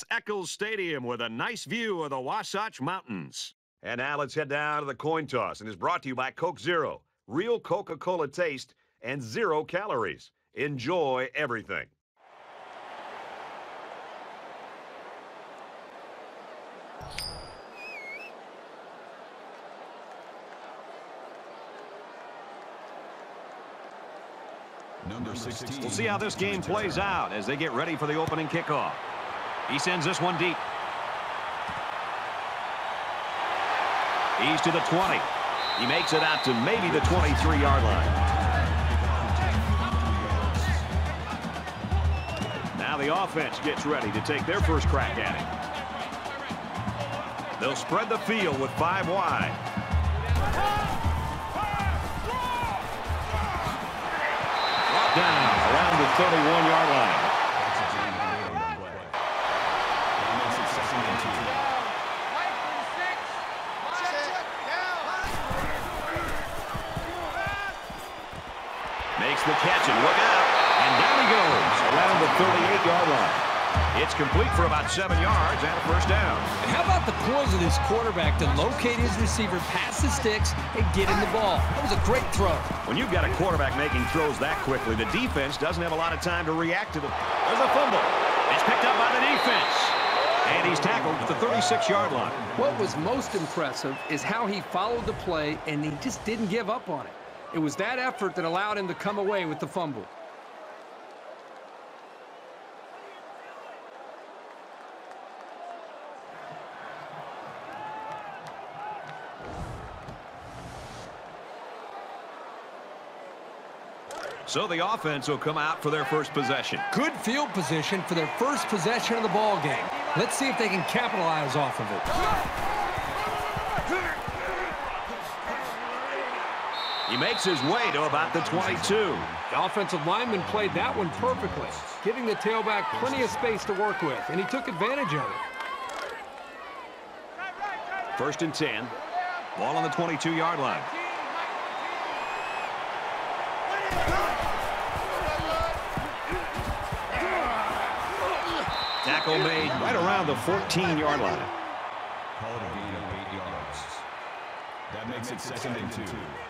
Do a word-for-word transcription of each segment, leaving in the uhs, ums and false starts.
Eccles Stadium with a nice view of the Wasatch Mountains. And now let's head down to the coin toss, and it's brought to you by Coke Zero. Real Coca-Cola taste and zero calories. Enjoy everything. Number sixteen. We'll see how this game plays out as they get ready for the opening kickoff. He sends this one deep. He's to the twenty. He makes it out to maybe the twenty-three yard line. Now the offense gets ready to take their first crack at it. They'll spread the field with five wide. Brought down around the thirty-one yard line. Makes the catch and look out. And down he goes around the thirty-eight yard line. It's complete for about seven yards and a first down. And how about the poise of this quarterback to locate his receiver, pass the sticks, and get in the ball? That was a great throw. When you've got a quarterback making throws that quickly, the defense doesn't have a lot of time to react to them. There's a fumble. It's picked up by the defense. And he's tackled at the thirty-six yard line. What was most impressive is how he followed the play, and he just didn't give up on it. It was that effort that allowed him to come away with the fumble. So the offense will come out for their first possession. Good field position for their first possession of the ball game. Let's see if they can capitalize off of it. He makes his way to about the twenty-two. The offensive lineman played that one perfectly, giving the tailback plenty of space to work with, and he took advantage of it. First and ten. Ball on the twenty-two yard line. Tackle made right around the fourteen yard line. Call it a gain of eight yards. That makes it second and two.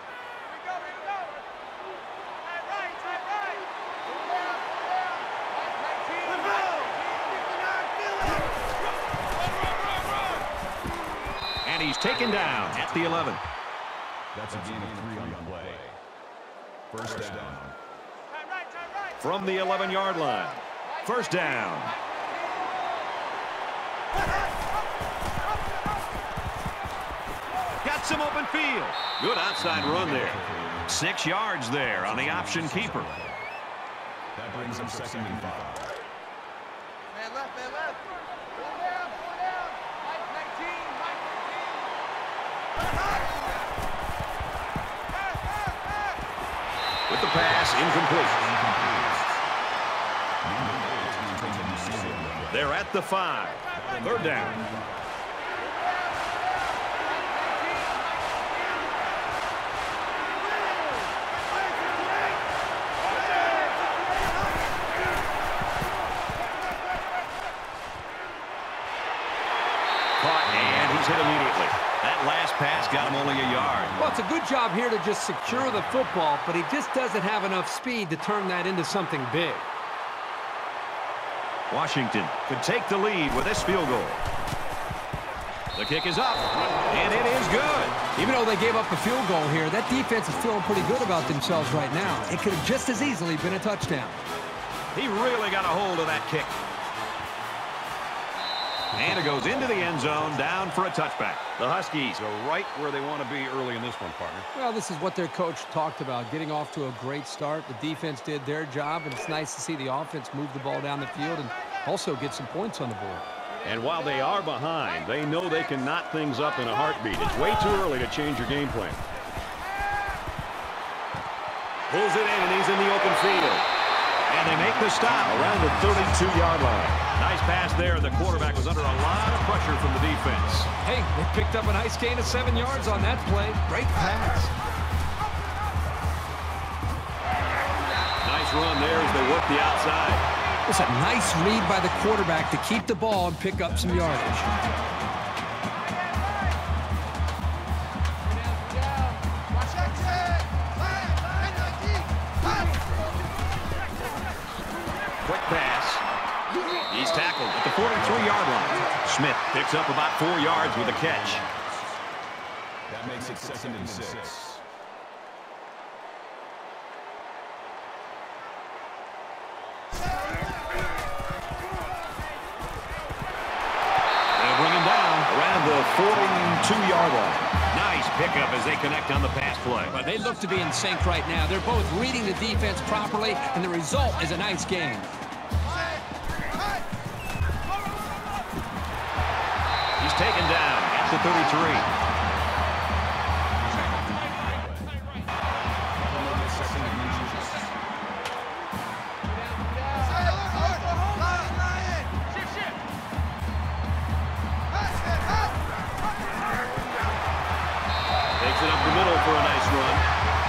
And he's taken down at the eleven. That's a gain of three on the play. First down. From the eleven yard line. First down. Got some open field. Good outside run there. Six yards there on the option keeper. That brings him second and five. Man left, man left. Go down, go down. Mike nineteen, Mike nineteen. With the pass, incomplete. They're at the five. Third down. Caught, and he's hit immediately. That last pass got him only a yard. Well, it's a good job here to just secure the football, but he just doesn't have enough speed to turn that into something big. Washington could take the lead with this field goal. The kick is up, and it is good. Even though they gave up a field goal here, that defense is feeling pretty good about themselves right now. It could have just as easily been a touchdown. He really got a hold of that kick. And it goes into the end zone, down for a touchback. The Huskies are right where they want to be early in this one, partner. Well, this is what their coach talked about, getting off to a great start. The defense did their job, and it's nice to see the offense move the ball down the field and also get some points on the board. And while they are behind, they know they can knot things up in a heartbeat. It's way too early to change your game plan. Pulls it in, and he's in the open field. And they make the stop around the thirty-two yard line. Nice pass there. The quarterback was under a lot of pressure from the defense. Hey, they picked up a nice gain of seven yards on that play. Great pass. Nice run there as they work the outside. It's a nice read by the quarterback to keep the ball and pick up some yardage. Quick pass. He's tackled at the forty-three-yard line. Smith picks up about four yards with a catch. That makes it second and six. They'll bring him down around the forty-two-yard line. Nice pickup as they connect on the pass play. But they look to be in sync right now. They're both reading the defense properly, and the result is a nice game. He's taken down at the thirty-three. Takes it up the middle for a nice run.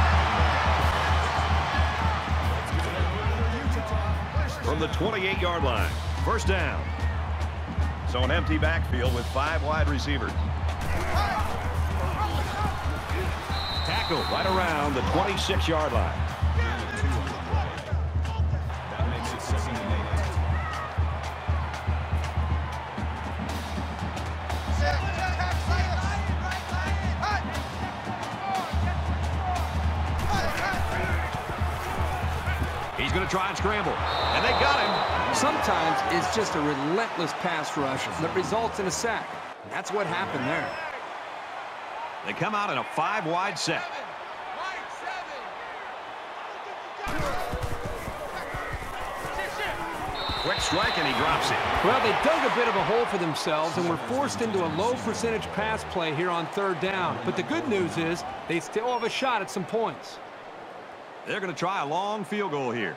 From the twenty-eight-yard line. First down. So an empty backfield with five wide receivers. Tackle right around the twenty-six-yard line. That makes it second and eight. He's going to try and scramble. And they got him. Sometimes it's just a relentless pass rush that results in a sack. That's what happened there. They come out in a five-wide set. Quick strike, and he drops it. Well, they dug a bit of a hole for themselves and were forced into a low-percentage pass play here on third down. But the good news is they still have a shot at some points. They're going to try a long field goal here.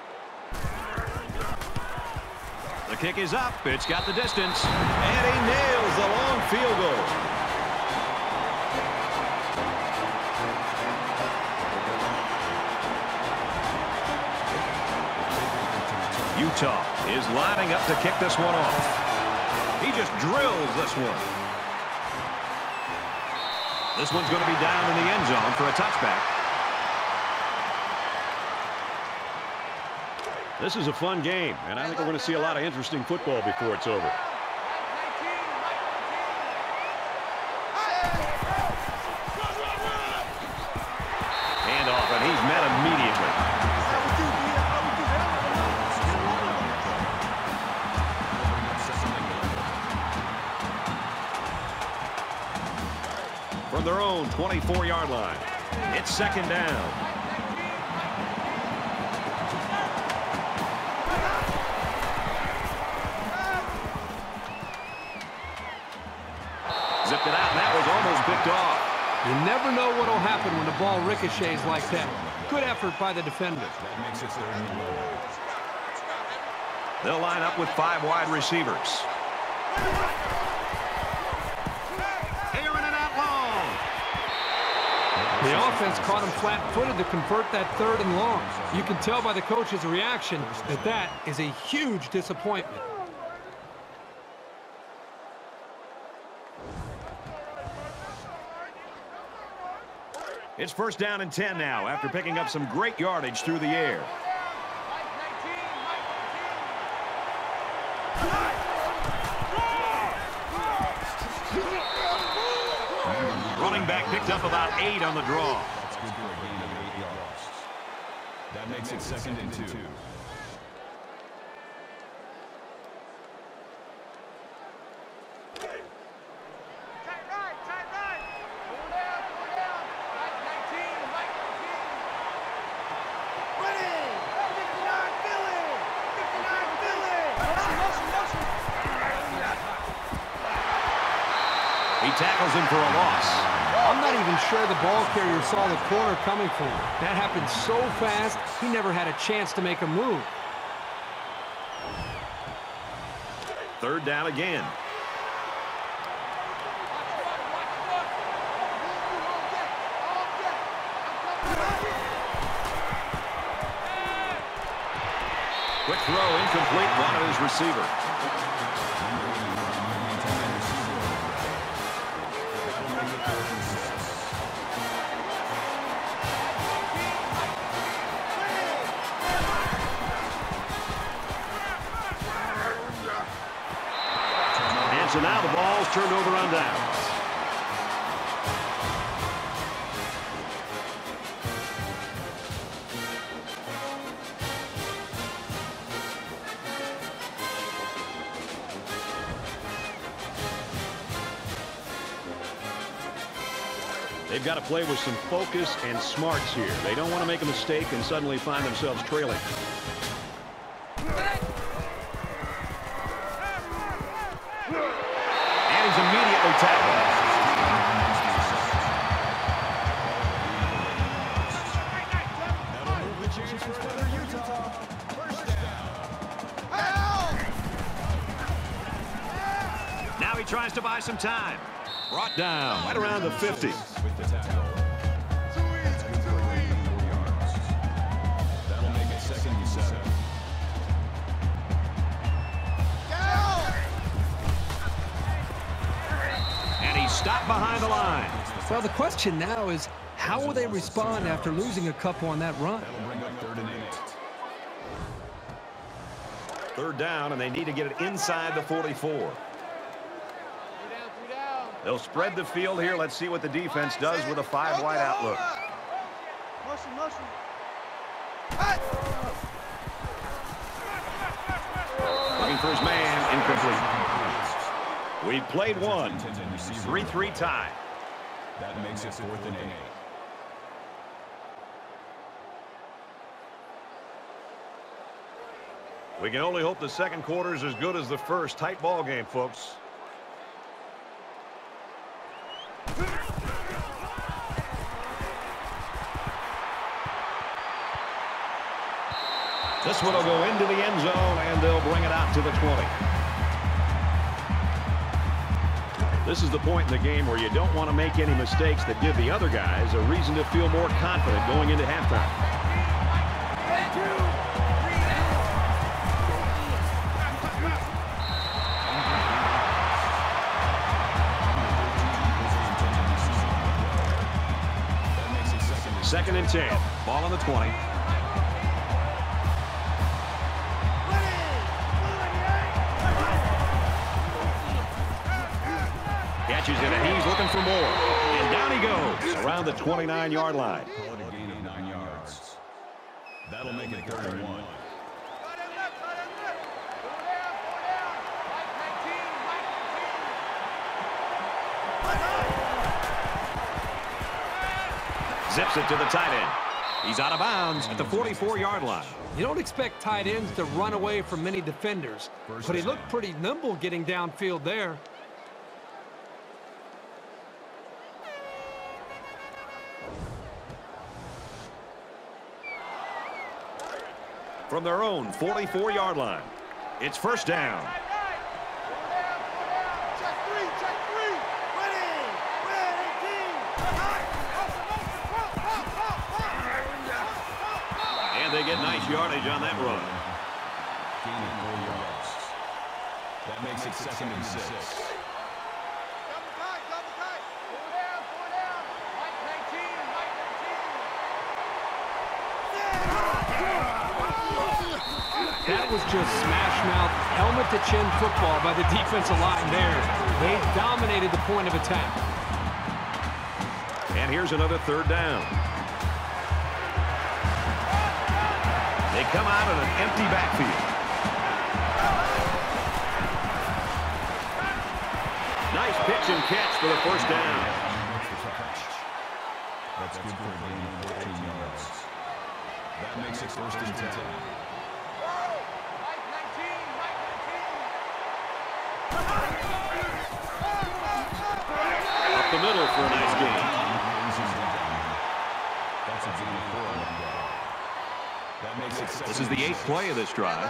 The kick is up. It's got the distance. And he nails the long field goal. Utah is lining up to kick this one off. He just drills this one. This one's going to be down in the end zone for a touchback. This is a fun game, and I think we're going to see a lot of interesting football before it's over. Handoff, and he's met immediately. From their own twenty-four-yard line, it's second down. Zipped it out, and that was almost picked off. You never know what will happen when the ball ricochets like that. Good effort by the defender. That makes it third and eleven. They'll line up with five wide receivers. Airing it out long. The offense caught him flat-footed to convert that third and long. You can tell by the coach's reaction that that is a huge disappointment. It's first down and ten now after picking up some great yardage through the air. Running back picked up about eight on the draw. That's good for a gain of eight yards. That makes it second and two. He tackles him for a loss. I'm not even sure the ball carrier saw the corner coming for him. That happened so fast, he never had a chance to make a move. Third down again. Quick throw incomplete, wanted his receiver. And so now the ball's turned over on downs. They've got to play with some focus and smarts here. They don't want to make a mistake and suddenly find themselves trailing. And he's immediately tackled. Now he tries to buy some time. Brought down right around the fifty. With the tackle. That's good for a gain of four yards. That'll make it second and seven. And he's stopped behind the line. Well, the question now is, how will they respond after losing a couple on that run? That'll bring up third and eight. Third down, and they need to get it inside the forty-four. They'll spread the field here. Let's see what the defense does with a five-wide outlook. Motion, motion. Looking for his man, incomplete. We've played one. three three tie. That makes it fourth and eight. We can only hope the second quarter is as good as the first. Tight ball game, folks. This one will go into the end zone, and they'll bring it out to the twenty. This is the point in the game where you don't want to make any mistakes that give the other guys a reason to feel more confident going into halftime. Second and ten. Ball on the twenty. Catches it, and he's looking for more. And down he goes around the twenty-nine yard line. Call it a gain of nine yards. That'll make it third and one. Zips it to the tight end. He's out of bounds at the forty-four yard line. You don't expect tight ends to run away from many defenders, but he looked pretty nimble getting downfield there. From their own forty-four yard line, it's first down. And they get nice yardage on that run. Gain of four yards. That makes it second and six. That was just smash-mouth, helmet-to-chin football by the defensive line there. They dominated the point of attack. And here's another third down. They come out in an empty backfield. Nice pitch and catch for the first down. That's good for a gain of fourteen yards. That makes it first and ten. Up the middle for a nice gain. That's a gain of four. That makes it This is the eighth play of this drive.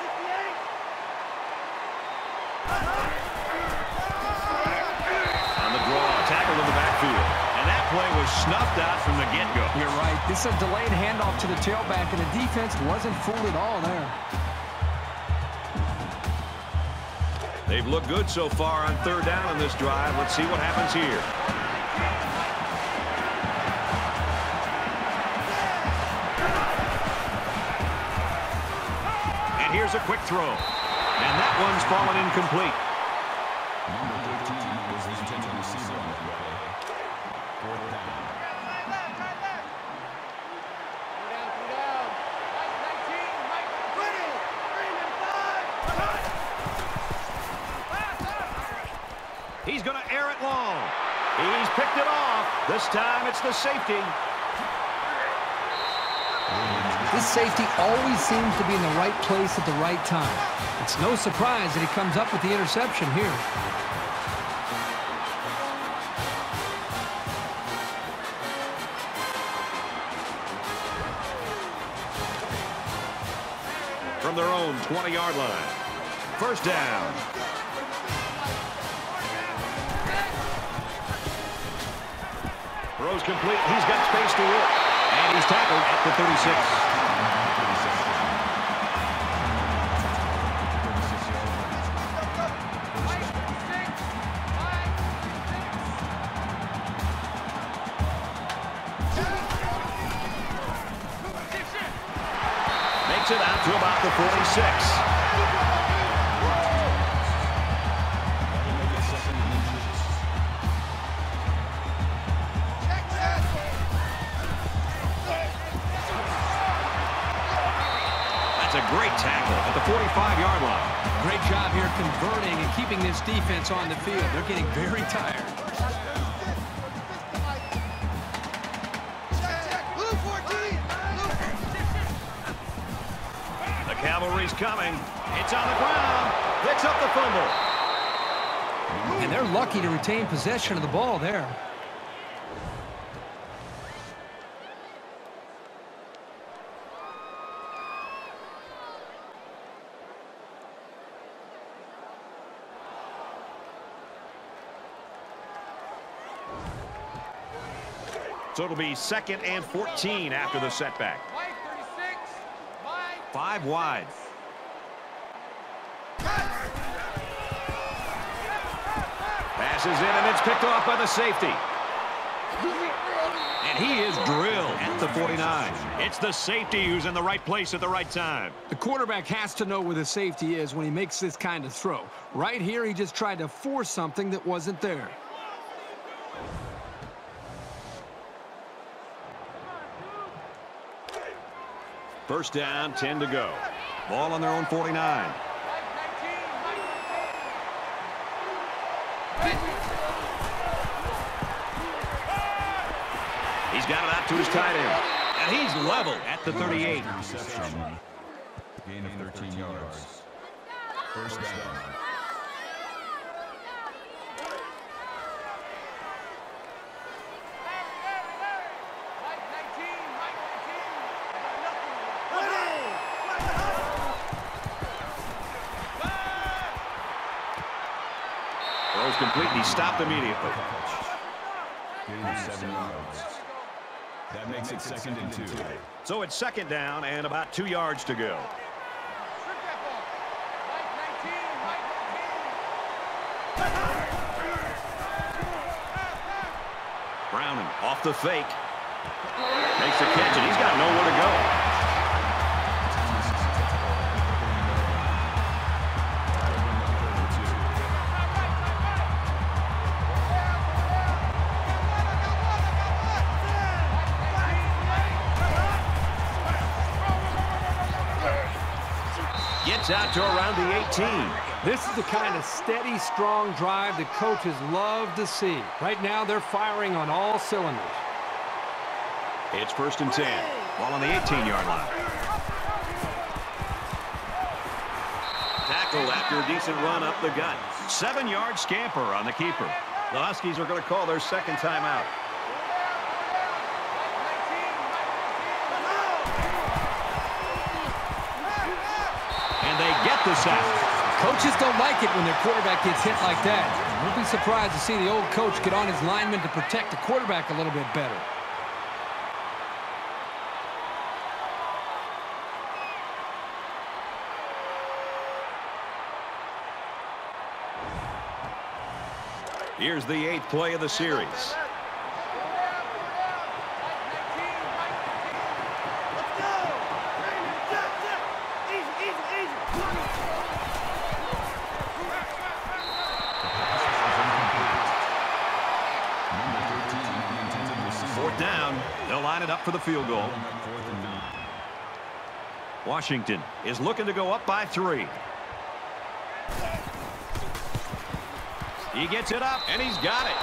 On the snuffed out from the get-go. You're right. This is a delayed handoff to the tailback, and the defense wasn't fooled at all there. They've looked good so far on third down on this drive. Let's see what happens here. And here's a quick throw. And that one's fallen incomplete. Number thirteen was the intended receiver on that play. Fourth down. He's going to air it long. He's picked it off. This time it's the safety. This safety always seems to be in the right place at the right time. It's no surprise that he comes up with the interception here. From their own twenty-yard line. First down. Throws complete. He's got space to work. And he's tackled at the thirty-six. Makes it out to about the forty-six. That's a great tackle at the forty-five-yard line. Great job here converting and keeping this defense on the field. They're getting very tired. The cavalry's coming. It's on the ground. Picks up the fumble. And they're lucky to retain possession of the ball there. So it'll be second and fourteen after the setback. Five wide. Passes in, and it's picked off by the safety. And he is drilled at the forty-nine. It's the safety who's in the right place at the right time. The quarterback has to know where the safety is when he makes this kind of throw. Right here, he just tried to force something that wasn't there. First down, ten to go. Ball on their own forty-nine. He's got it out to his tight end. And he's level at the thirty-eight. Reception. Gain of thirteen yards. First down. Throws complete, and he stopped immediately. Gain of seven yards. That makes it second and two. So it's second down and about two yards to go. Browning off the fake. Makes the catch, and he's got nowhere to go. Gets out to around the eighteen. This is the kind of steady, strong drive that coaches love to see. Right now, they're firing on all cylinders. It's first and ten. Ball on the eighteen-yard line. Tackle after a decent run up the gut. Seven-yard scamper on the keeper. The Huskies are going to call their second timeout. And they get the sack. Coaches don't like it when their quarterback gets hit like that. We'll be surprised to see the old coach get on his lineman to protect the quarterback a little bit better. Here's the eighth play of the series. Fourth down. They'll line it up for the field goal. Washington is looking to go up by three. He gets it up, and he's got it.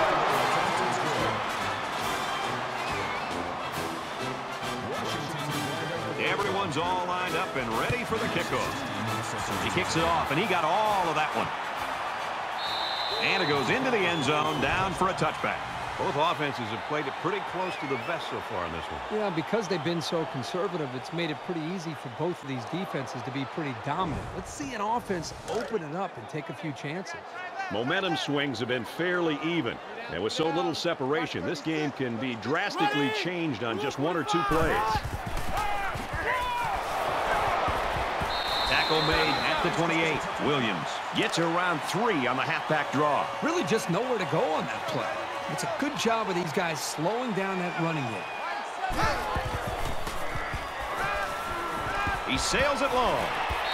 Everyone's all lined up and ready for the kickoff. He kicks it off, and he got all of that one. And it goes into the end zone, down for a touchback. Both offenses have played it pretty close to the vest so far in this one. Yeah, because they've been so conservative, it's made it pretty easy for both of these defenses to be pretty dominant. Let's see an offense open it up and take a few chances. Momentum swings have been fairly even. And with so little separation, this game can be drastically changed on just one or two plays. Tackle made at the twenty-eight. Williams gets around three on the halfback draw. Really just nowhere to go on that play. It's a good job of these guys slowing down that running game. He sails it long.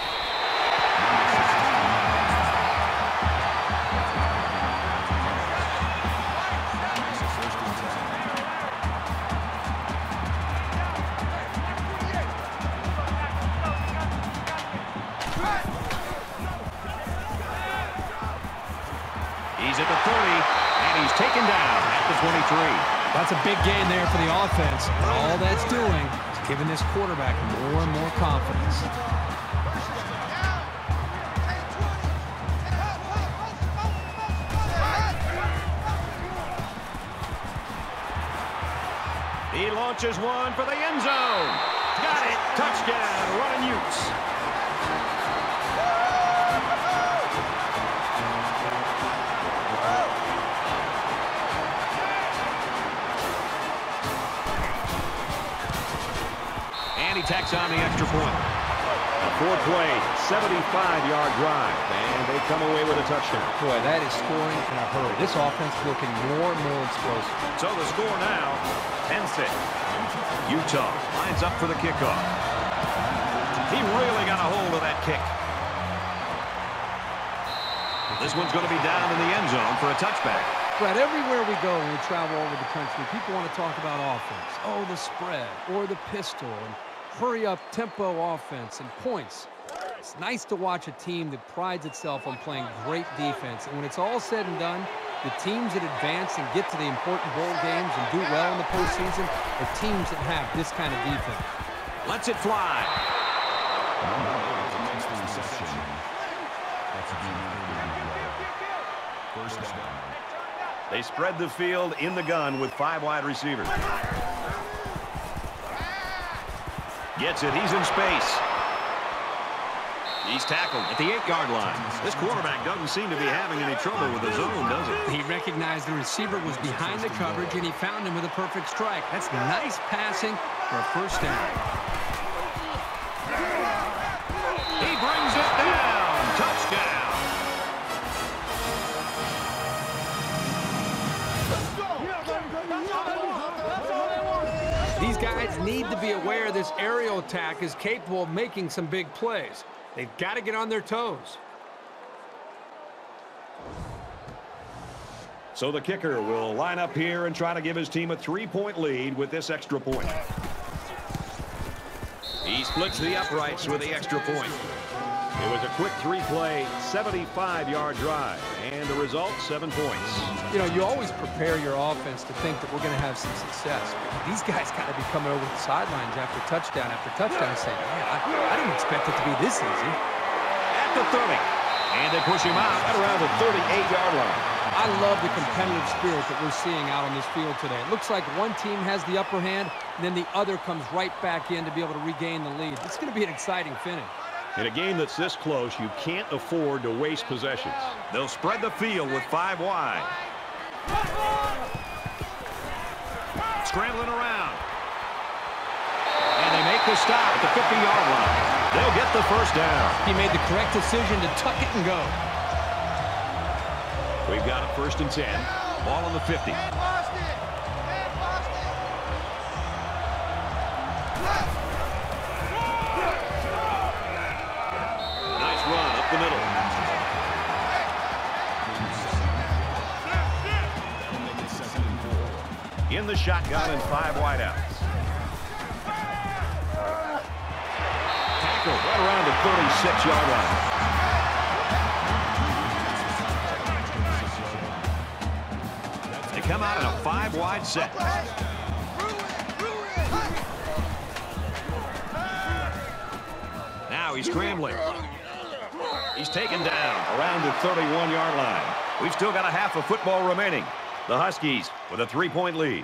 He's at the thirty, and he's taken down at the twenty-three. That's a big gain there for the offense. And all that's doing is giving this quarterback more and more confidence. He launches one for the end zone. Got it. Touchdown, running Utes. And he tacks on the extra point. A four-play, seventy-five yard drive, and they come away with a touchdown. Boy, that is scoring in a hurry. This offense looking more and more explosive. So the score now, ten six. Utah lines up for the kickoff. He really got a hold of that kick. This one's going to be down in the end zone for a touchback. Brett, everywhere we go when we travel over the country, people want to talk about offense. Oh, the spread or the pistol and hurry-up tempo offense and points. It's nice to watch a team that prides itself on playing great defense. And when it's all said and done, the teams that advance and get to the important bowl games and do well in the postseason are teams that have this kind of defense. Lets it fly. They spread the field in the gun with five wide receivers. Gets it. He's in space. He's tackled at the eight yard line. This quarterback doesn't seem to be having any trouble with the zone, does he? He recognized the receiver was behind the coverage, and he found him with a perfect strike. That's nice passing for a first down. He brings it down. Touchdown. These guys need to be aware this aerial attack is capable of making some big plays. They've got to get on their toes. So the kicker will line up here and try to give his team a three-point lead with this extra point. He splits the uprights with the extra point. It was a quick three-play, seventy-five yard drive, and the result, seven points. You know, you always prepare your offense to think that we're going to have some success. But these guys got to be coming over the sidelines after touchdown after touchdown saying, man, I, I didn't expect it to be this easy. At the thirty, and they push him out at around the thirty-eight yard line. I love the competitive spirit that we're seeing out on this field today. It looks like one team has the upper hand, and then the other comes right back in to be able to regain the lead. It's going to be an exciting finish. In a game that's this close, you can't afford to waste possessions. They'll spread the field with five wide. Scrambling around. And they make the stop at the fifty yard line. They'll get the first down. He made the correct decision to tuck it and go. We've got a first and ten. Ball on the fifty. Man Boston! Man Boston! Nice run up the middle. In the shotgun and five wideouts. Tackle right around the thirty-six yard line. They come out in a five-wide set. Now he's scrambling. He's taken down around the thirty-one yard line. We've still got a half of football remaining. The Huskies with a three-point lead.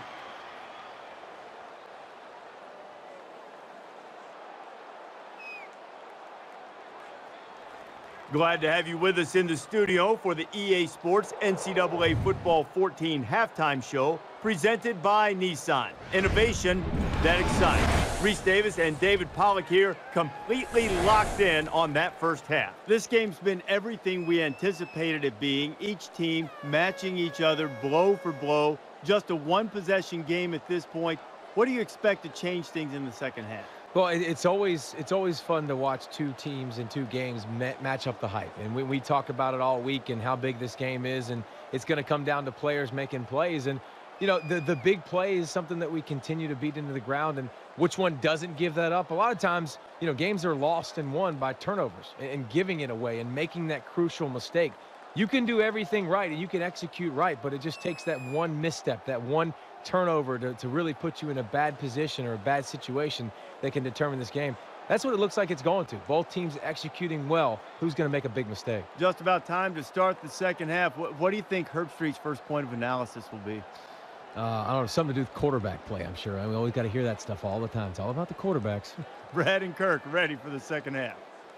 Glad to have you with us in the studio for the E A Sports N C double A Football fourteen halftime show presented by Nissan. Innovation that excites. Reese Davis and David Pollock here, completely locked in on that first half. This game's been everything we anticipated it being. Each team matching each other blow for blow. Just a one-possession game at this point. What do you expect to change things in the second half? Well, it's always it's always fun to watch two teams in two games match up the hype. And we, we talk about it all week and how big this game is. And it's going to come down to players making plays. And, you know, the, the big play is something that we continue to beat into the ground. And which one doesn't give that up? A lot of times, you know, games are lost and won by turnovers and, and giving it away and making that crucial mistake. You can do everything right and you can execute right, but it just takes that one misstep, that one turnover to, to really put you in a bad position or a bad situation that can determine this game. That's what it looks like it's going to. Both teams executing well. Who's going to make a big mistake? Just about time to start the second half. What, what do you think Herbstreit's first point of analysis will be? Uh, I don't know, something to do with quarterback play, I'm sure. I mean, we always got to hear that stuff all the time. It's all about the quarterbacks. Brad and Kirk ready for the second half.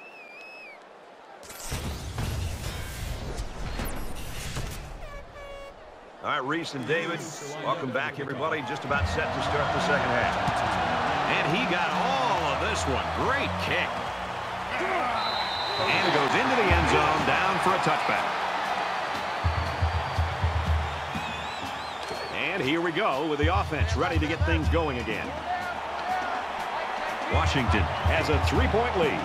All right, Reese and David, welcome back, everybody. Just about set to start the second half. And he got all of this one. Great kick. And goes into the end zone, down for a touchback. And here we go with the offense ready to get things going again. Washington has a three-point lead.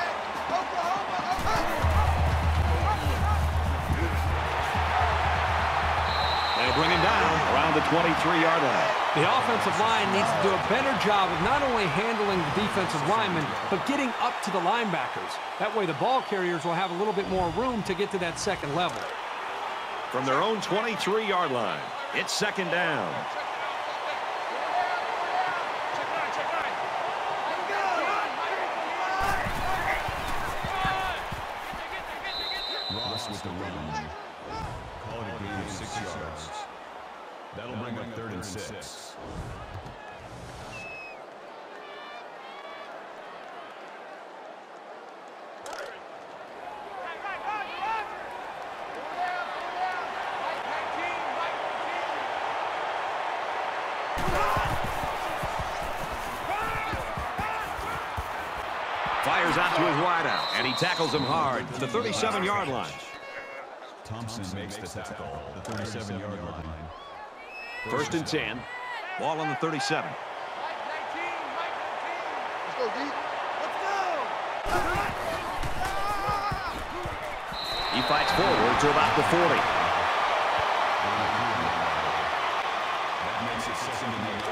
They'll bring him down around the twenty-three yard line. The offensive line needs to do a better job of not only handling the defensive linemen, but getting up to the linebackers. That way the ball carriers will have a little bit more room to get to that second level. From their own twenty-three yard line, it's second down. Ross with the run. Call it a gain of six yards. That'll bring up third and six. Fires out to his wideout, and he tackles him hard to the thirty-seven yard line. Thompson makes the tackle, the thirty-seven yard line. First and ten. Ball on the thirty-seven. Let's go, D. Let's go! He fights forward to about the forty. That makes it second and eight.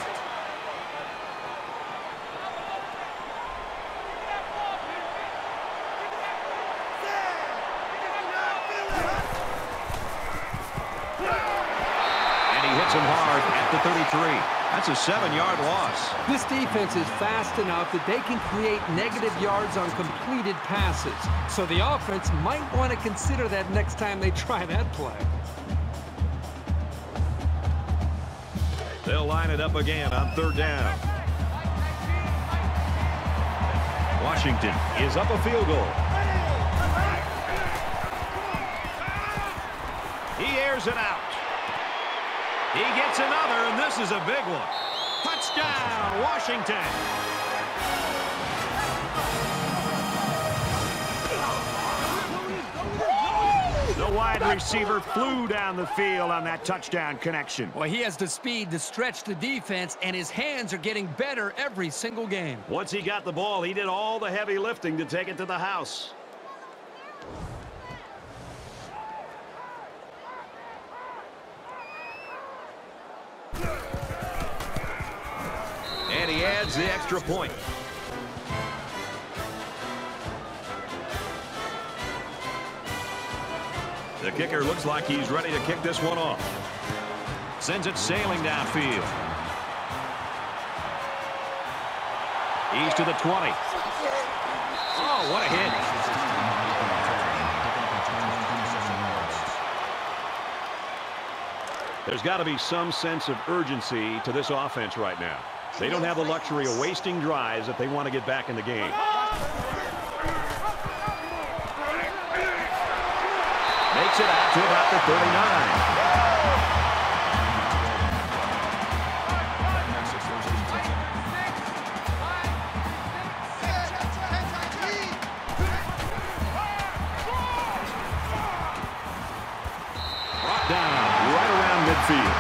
Him hard at the thirty-three. That's a seven yard loss. This defense is fast enough that they can create negative yards on completed passes. So the offense might want to consider that next time they try that play. They'll line it up again on third down. Washington is up a field goal. He airs it out. He gets another, and this is a big one. Touchdown, Washington. The The wide receiver flew down the field on that touchdown connection. Well, he has the speed to stretch the defense, and his hands are getting better every single game. Once he got the ball, he did all the heavy lifting to take it to the house. And he adds the extra point. The kicker looks like he's ready to kick this one off. Sends it sailing downfield. He's to the twenty. Oh, what a hit. There's got to be some sense of urgency to this offense right now. They don't have the luxury of wasting drives if they want to get back in the game. Makes it out to about the thirty-nine. Brought down right around midfield.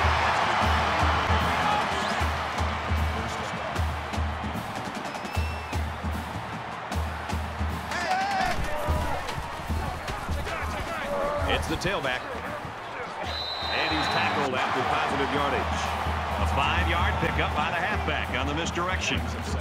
It's the tailback. And he's tackled after positive yardage. A five-yard pickup by the halfback on the misdirection.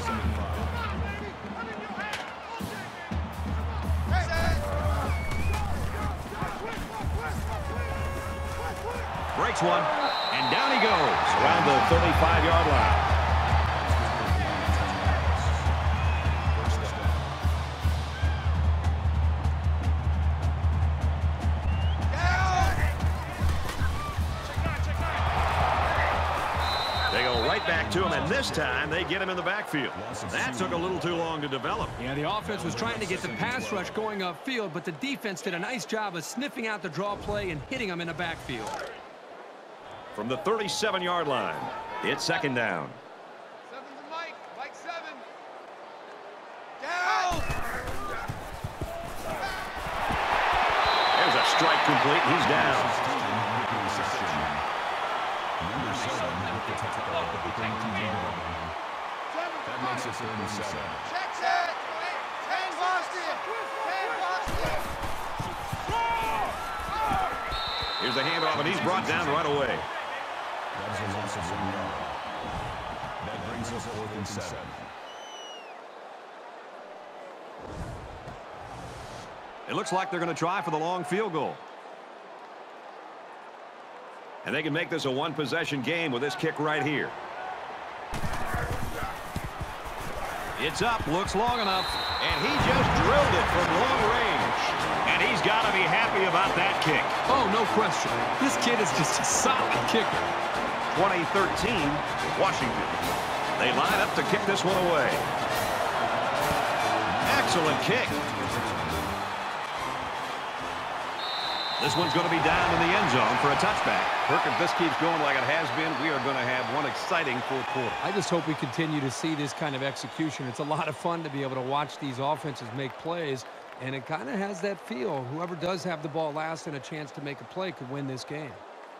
Breaks one, and down he goes around the thirty-five-yard line. Back to him, and this time they get him in the backfield. That took a little too long to develop. Yeah, the offense was trying to get the pass rush going upfield, but the defense did a nice job of sniffing out the draw play and hitting him in the backfield. From the thirty-seven-yard line, it's second down. Seven's a Mike. Mike seven. Down. There's a strike complete. He's down. That makes it third and seven. Check set. Ten Boston. Ten Boston. Here's the handoff, and he's brought down right away. That is a loss of one yard. That brings us fourth and seven. It looks like they're going to try for the long field goal. And they can make this a one-possession game with this kick right here. It's up, looks long enough, and he just drilled it from long range. And he's got to be happy about that kick. Oh, no question. This kid is just a solid kicker. twenty thirteen, Washington. They line up to kick this one away. Excellent kick. This one's going to be down in the end zone for a touchback. Kirk, if this keeps going like it has been, we are going to have one exciting fourth quarter. I just hope we continue to see this kind of execution. It's a lot of fun to be able to watch these offenses make plays, and it kind of has that feel. Whoever does have the ball last and a chance to make a play could win this game.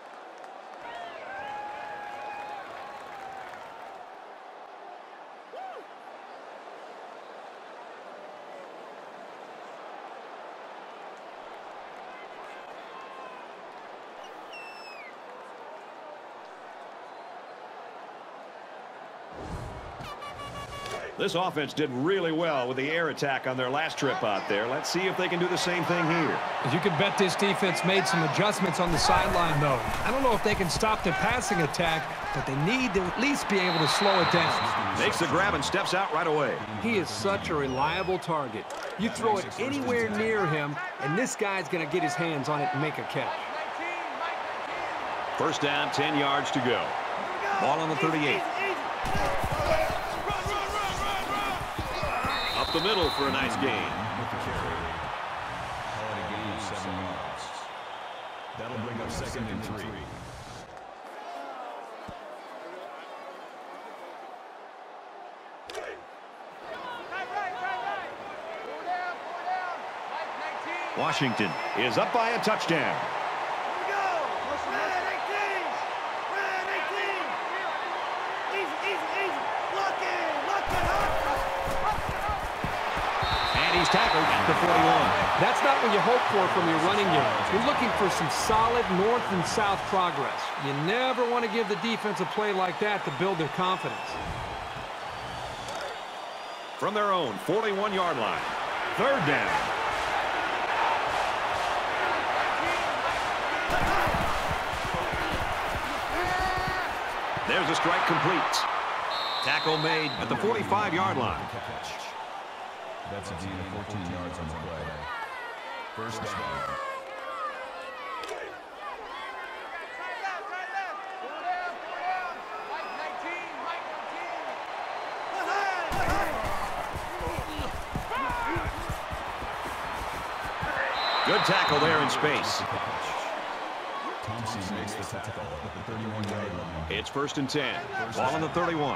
This offense did really well with the air attack on their last trip out there. Let's see if they can do the same thing here. As you can bet this defense made some adjustments on the sideline, though. I don't know if they can stop the passing attack, but they need to at least be able to slow it down. Makes the grab and steps out right away. He is such a reliable target. You throw it anywhere near him, and this guy's going to get his hands on it and make a catch. First down, ten yards to go. Ball on the thirty-eight. Up the middle for a nice gain. With the carry. Call it a gain of seven yards. That'll bring up second and three. Right, right, right, right. Four down, four down. Mike nineteen. Washington is up by a touchdown. And he's tackled at the forty-one. That's not what you hope for from your running game. You're looking for some solid north and south progress. You never want to give the defense a play like that to build their confidence. From their own forty-one-yard line, third down. There's a strike complete. Tackle made at the forty-five-yard line. That's a gain of fourteen yards on the play. First down. Good tackle there in space. Thompson makes the tackle at the thirty-one-yard line. It's first and ten. Ball on the thirty-one.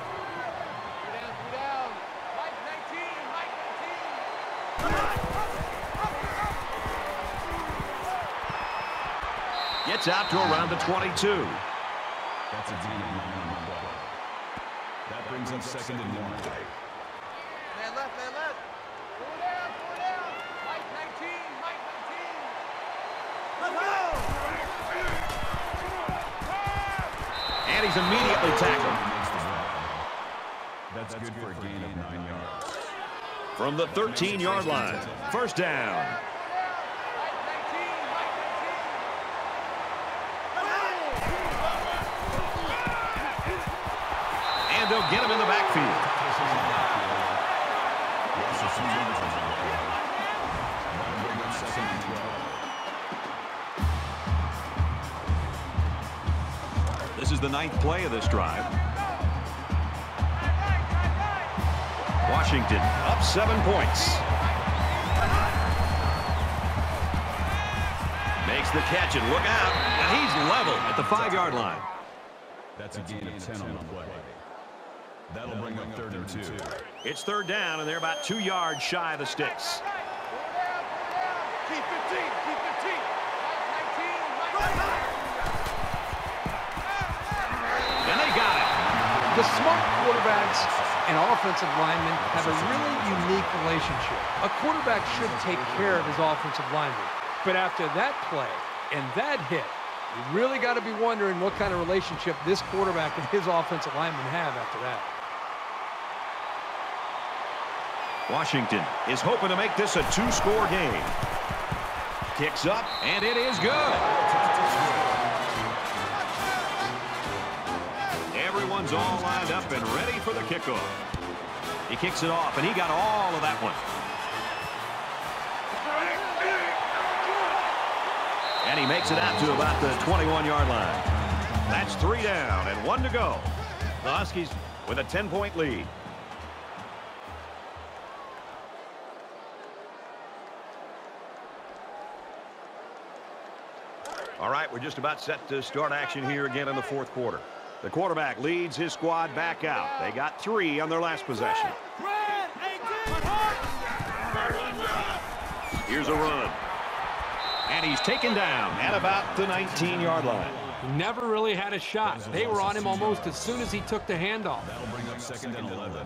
Gets out to around the twenty-two. That's a gain of nine on the play. That brings up second and one. Man left, man left. Four down, four down. Mike nineteen, Mike nineteen. Let's go! And he's immediately tackled. That's good for a gain of nine yards. From the thirteen-yard line, first down. And they'll get him in the backfield. This is the ninth play of this drive. Washington up seven points. Makes the catch and look out. And he's level at the five-yard line. That's a gain of ten on the play. That'll bring up third and two. It's third down, and they're about two yards shy of the sticks. Keep fifteen, keep fifteen. Mike nineteen, Mike nineteen. And they got it. The smart quarterbacks and offensive linemen have a really unique relationship. A quarterback should take care of his offensive lineman. But after that play and that hit, you really got to be wondering what kind of relationship this quarterback and his offensive lineman have after that. Washington is hoping to make this a two-score game. Kicks up, and it is good. Everyone's all lined up and ready for the kickoff. He kicks it off, and he got all of that one. And he makes it out to about the twenty-one-yard line. That's three down and one to go. The Huskies with a ten-point lead. All right, we're just about set to start action here again in the fourth quarter. The quarterback leads his squad back out. They got three on their last possession. Here's a run. And he's taken down at about the nineteen-yard line. He never really had a shot. They were on him almost as soon as he took the handoff. That'll bring up second and eleven.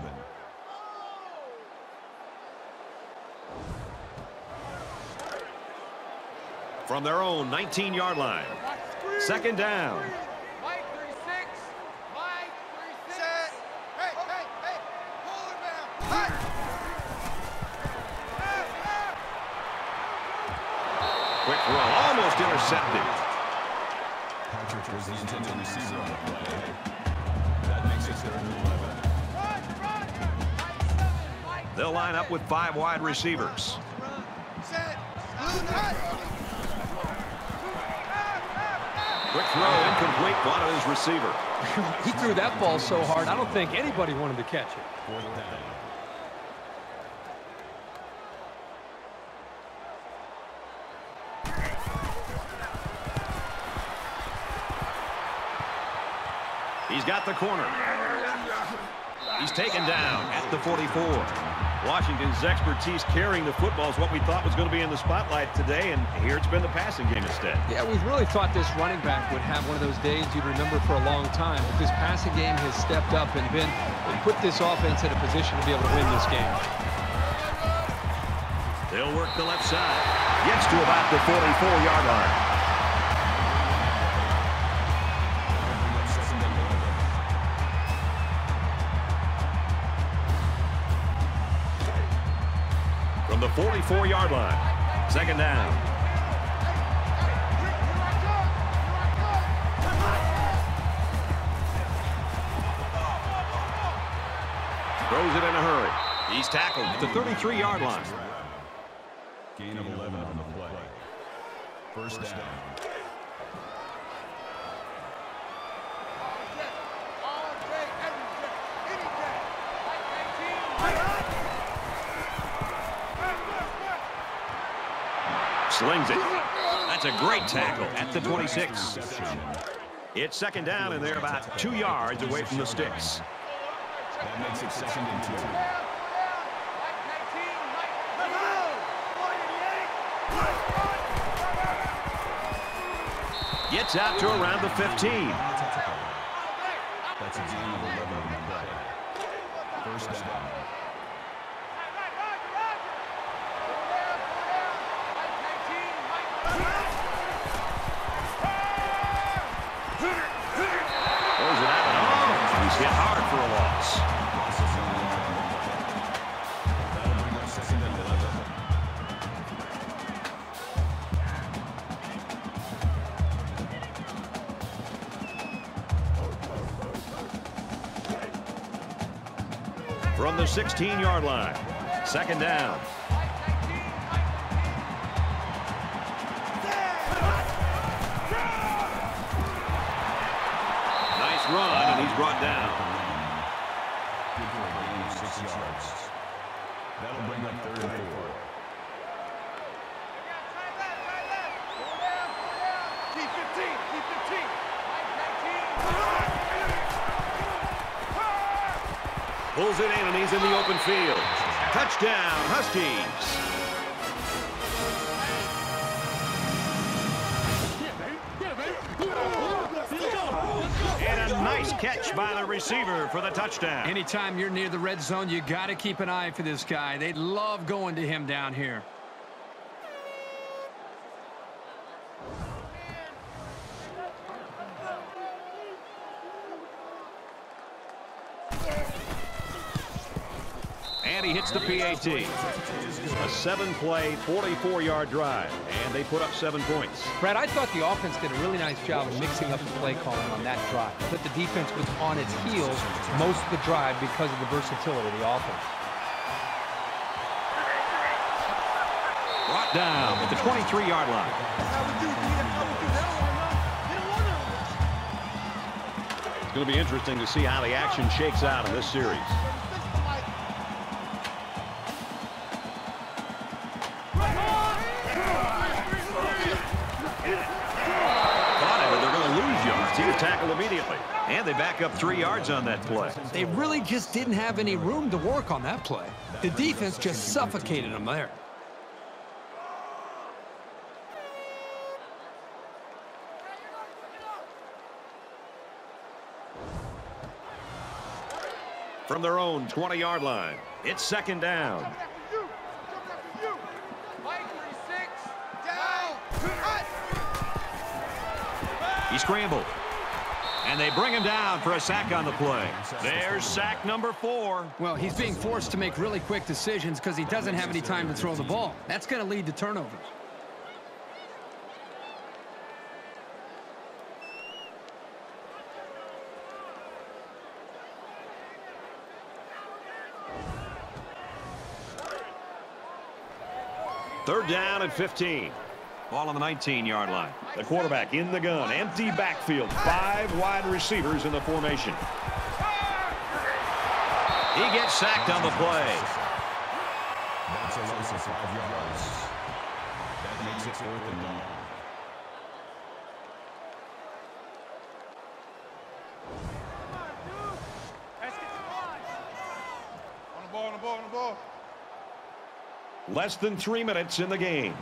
From their own nineteen-yard line. Second down. Mike thirty-six, Mike thirty-six. Hey, hey, hey, pull it down. Hey. Quick throw, almost intercepted. Patrick was the intended receiver on the play. That makes it third and eleven. Run, run. Mike seven, Mike They'll line up with five wide receivers. set. Blue nut. Quick throw, incomplete, wanted his receiver. He threw that ball so hard, I don't think anybody wanted to catch it. Fourth down. He's got the corner. He's taken down at the forty-four. Washington's expertise carrying the football is what we thought was going to be in the spotlight today, and here it's been the passing game instead. Yeah, we really thought this running back would have one of those days you'd remember for a long time, but this passing game has stepped up and been and put this offense in a position to be able to win this game. They'll work the left side. Gets to about the forty-four yard line. From the forty-four yard line, second down. Throws it in a hurry. He's tackled at the thirty-three yard line. Gain of eleven on the play. First down. Slings it. That's a great tackle at the twenty-six. It's second down, and they're about two yards away from the sticks. That makes it second and two. Gets out to around the fifteen. That's a gain of eleven on the play. First down. Throws it out. Oh, he's hit hard for a loss. That'll bring up second and eleven. From the sixteen yard line, second down. Nice run, and he's brought down. Good for a gain of six yards. That'll bring up third and four. Keep fifteen, keep fifteen. Pulls it in, and he's in the open field. Touchdown, Huskies. And a nice catch by the receiver for the touchdown. Anytime you're near the red zone, you got to keep an eye for this guy. They love going to him down here. And he hits the P A T. A seven-play, forty-four yard drive, and they put up seven points. Brad, I thought the offense did a really nice job of mixing up the play calling on that drive, but the defense was on its heels most of the drive because of the versatility of the offense. Brought down at the twenty-three yard line. It's going to be interesting to see how the action shakes out in this series. He was tackled immediately, and they back up three yards on that play. They really just didn't have any room to work on that play. The defense just suffocated them there. From their own twenty yard line, it's second down. He scrambled, and they bring him down for a sack on the play. There's sack number four. Well, he's being forced to make really quick decisions because he doesn't have any time to throw the ball. That's going to lead to turnovers. Third down and fifteen. Ball on the nineteen yard line. The quarterback in the gun. Empty backfield. Five wide receivers in the formation. He gets sacked on the play. That's a loss of five yards. That makes it fourth and long. On the ball, on the ball, on the ball. Less than three minutes in the game.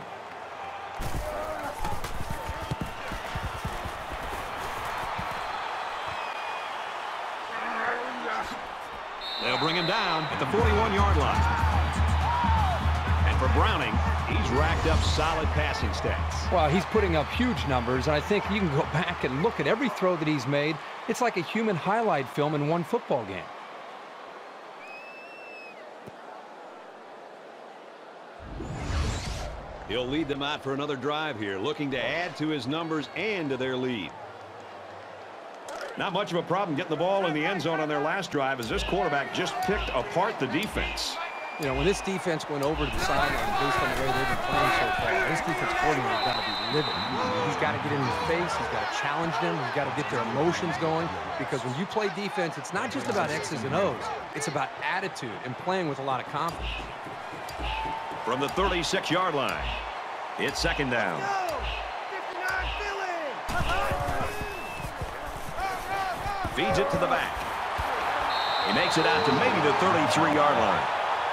They'll bring him down at the forty-one yard line. And for Browning, he's racked up solid passing stats. Well, he's putting up huge numbers, and I think you can go back and look at every throw that he's made. It's like a human highlight film in one football game. He'll lead them out for another drive here, looking to add to his numbers and to their lead. Not much of a problem getting the ball in the end zone on their last drive, as this quarterback just picked apart the defense. You know, when this defense went over to the sideline based on the way they've been playing so far, this defense coordinator's got to be livid. He's got to get in his face. He's got to challenge them. He's got to get their emotions going, because when you play defense, it's not just about X's and O's. It's about attitude and playing with a lot of confidence. From the thirty-six yard line, it's second down. Feeds it to the back. He makes it out to maybe the thirty-three yard line.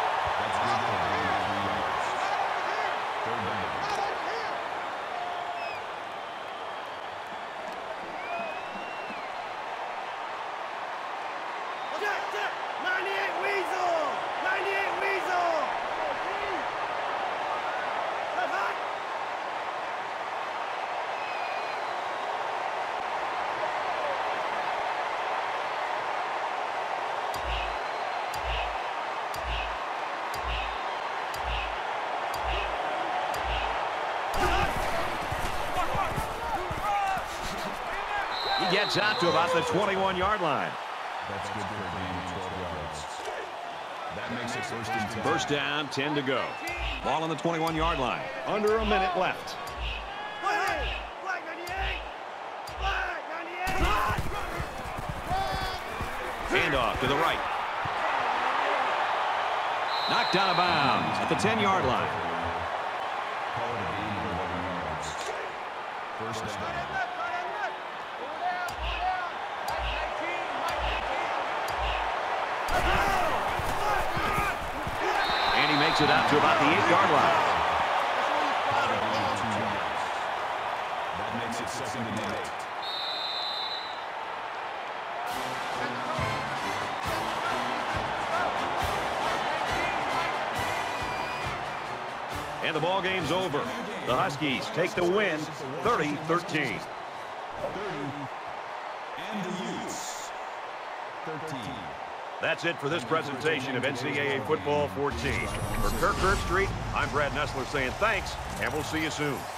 He gets out to about the twenty-one yard line. That's good for a gain of twelve yards. That makes it first and ten. First down, ten to go. Ball on the twenty-one yard line. Under a minute left. Handoff to the right. Knocked out of bounds at the ten yard line. Call it a gain of eleven yards. First down. And he makes it out to about the eight yard line. That makes it second and eight. And the ball game's over. The Huskies take the win, thirty thirteen. thirty. And the Utes, thirteen. That's it for this presentation of N C double A Football fourteen. For Kirk Herbstreit, I'm Brad Nessler saying thanks, and we'll see you soon.